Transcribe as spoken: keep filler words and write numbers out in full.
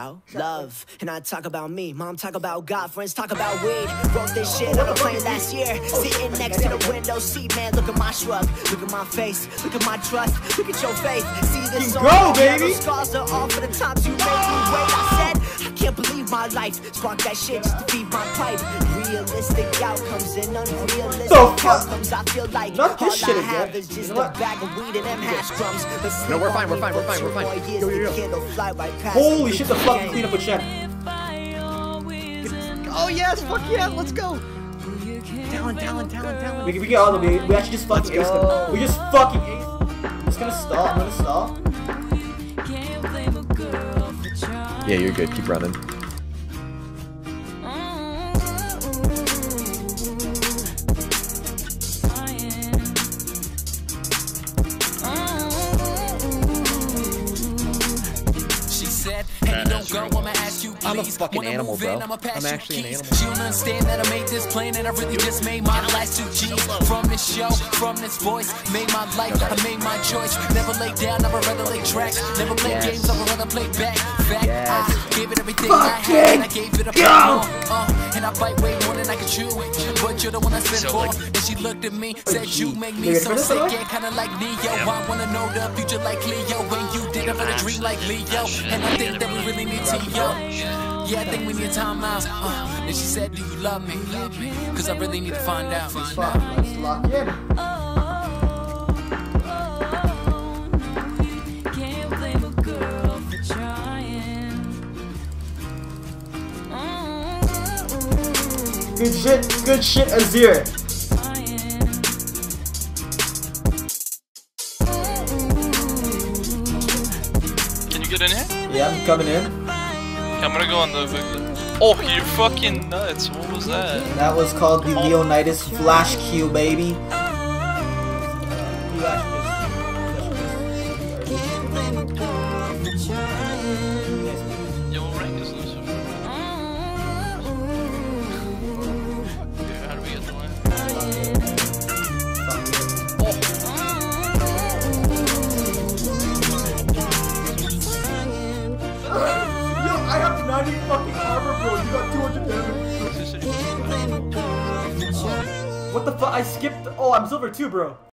about love, and I talk about me. Mom talk about God, friends talk about weed. Wrote this shit on a plane last year, sitting next to the window seat. Man, look at my shrug, look at my face, look at my trust, look at your faith. See this song, go, baby. Scars are all for the times you made me wait. I said, I can't believe my life. Spark that shit just to feed my pipe. Realistic outcomes and unrealistic So fuck. outcomes. I feel like Not all this shit I have again. is just You know a what? bag of weed and them hash crumbs. No, we're fine, we're fine, we're fine, we're fine. Yo, yo, yo. Holy shit, the fucking clean up with Shen. Oh yes, fuck yeah, let's go. Down, down, down, down. We, we get all of them. We, we actually just fucking ace them. We just fucking ace. I'm just gonna stop. I'm gonna stop. Yeah, you're good. Keep running. I'm a fucking animal, bro. I'm actually an animal. She don't understand that I made this plan and I really just made my last two G's. From this show, from this voice, made my life, I made my choice. Never lay down, never rather lay tracks. Never play Yes. games, I would rather play back. Fact, Yes. I gave it everything I had and I gave it a go! more. Uh, and I bite way more than I can chew. But you're the one I spent for. And she looked at me, said you make me so sick, yeah, kinda like Neo. I wanna know the future like Leo. When you did it for the dream like Leo. And I think that we really need to, yo. Yeah, I think we need a time out. Uh, and she said, do you love me? Cause I really need to find out. Fuck, let's lock in. Good shit, good shit, Azir. Can you get in here? Yeah, I'm coming in. Okay, I'm gonna go on the victim. Oh, you fucking nuts. What was that? That was called the LeooKnightus Flash Q, baby. Yo, what rank is this? Okay, how do we get the win? Yo, I have ninety fucking armor, bro. You got two hundred damage. Is this a- What the fuck? I skipped. Oh, I'm silver too, bro.